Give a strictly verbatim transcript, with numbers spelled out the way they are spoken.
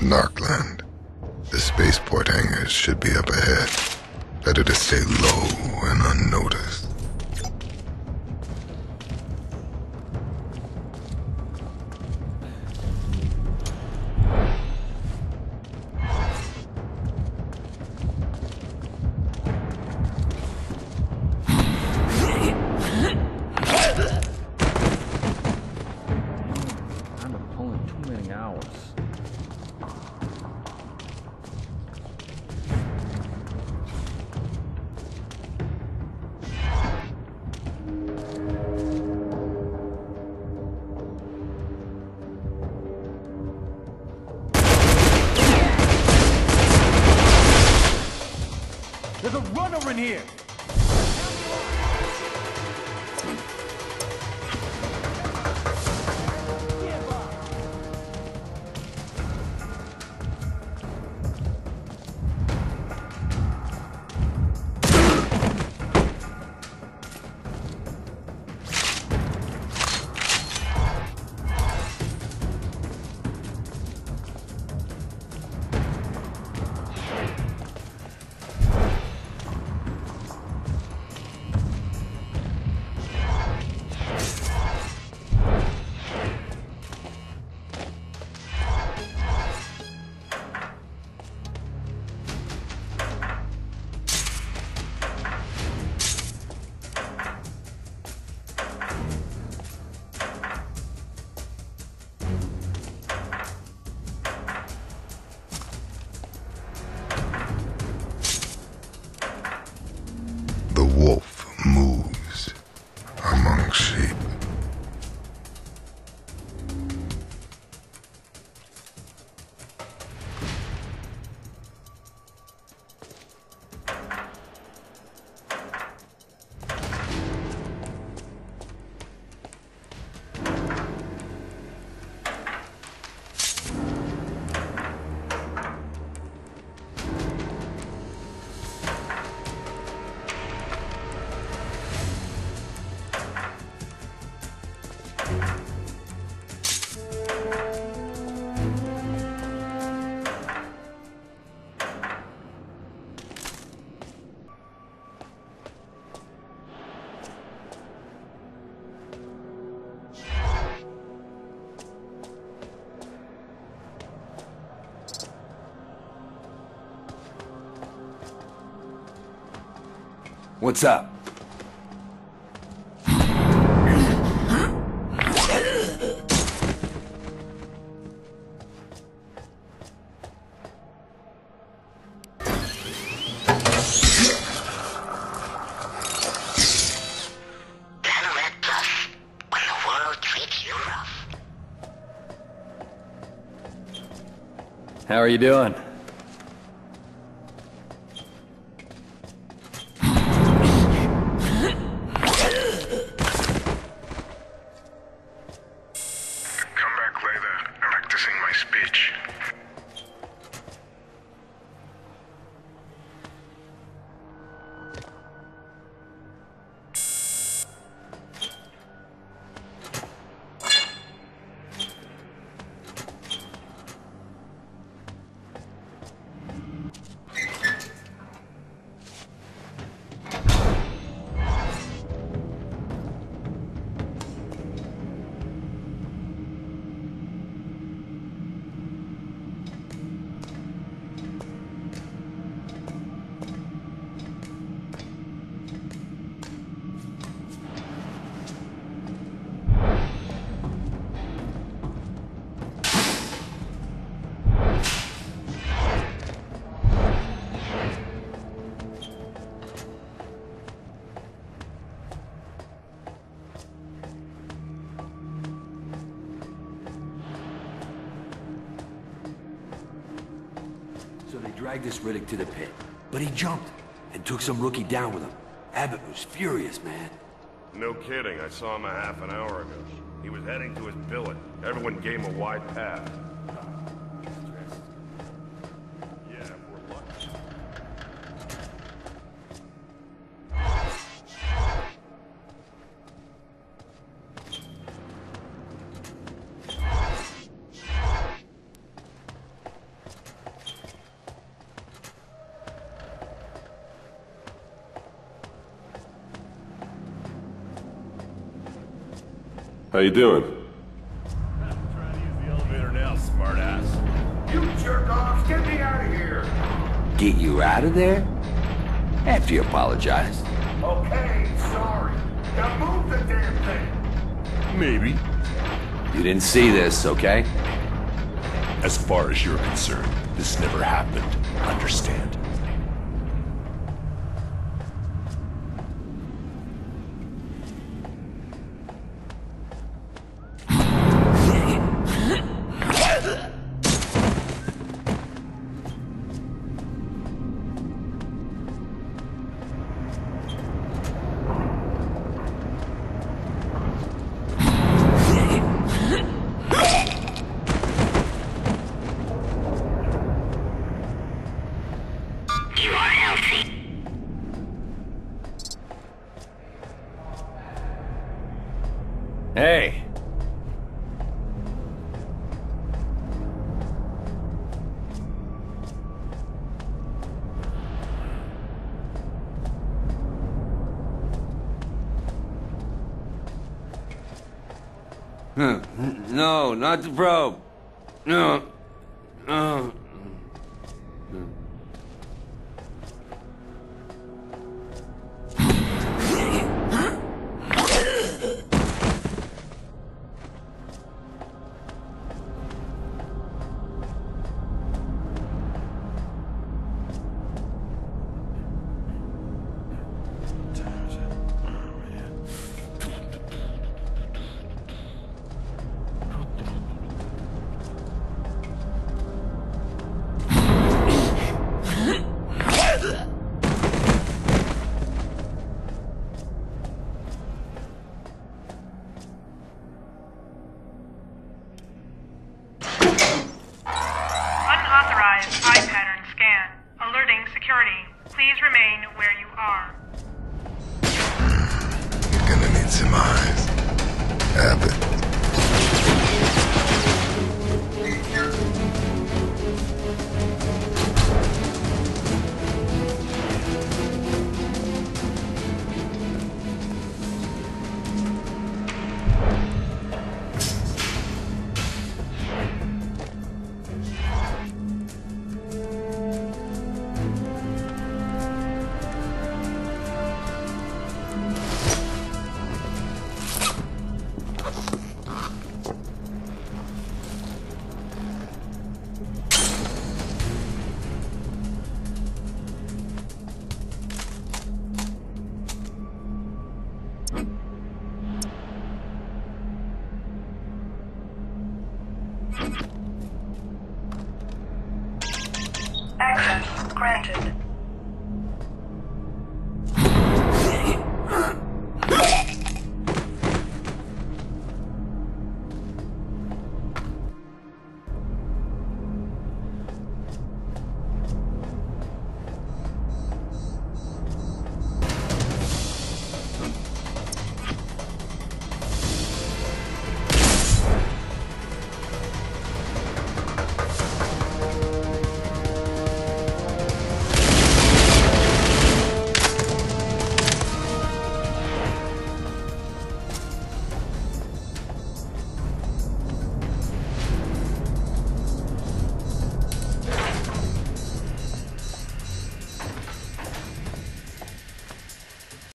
Narcland. The spaceport hangars should be up ahead. Better to stay low and unnoticed. There's a runner in here! The wolf moves among sheep. What's up? How are you doing? So they dragged this Riddick to the pit, but he jumped and took some rookie down with him. Abbott was furious, man. No kidding, I saw him a half an hour ago. He was heading to his billet. Everyone gave him a wide path. Yeah, we're lucky. How you doing? I'm trying to use the elevator now, smartass. You jerk offs, get me out of here! Get you out of there? After you apologize. Okay, sorry. Now move the damn thing! Maybe. You didn't see this, okay? As far as you're concerned, this never happened. Understand? Hey. Huh. No, not the probe. No. No. Unauthorized eye pattern scan. Alerting security. Please remain where you are. You're gonna need some eyes. Abbott.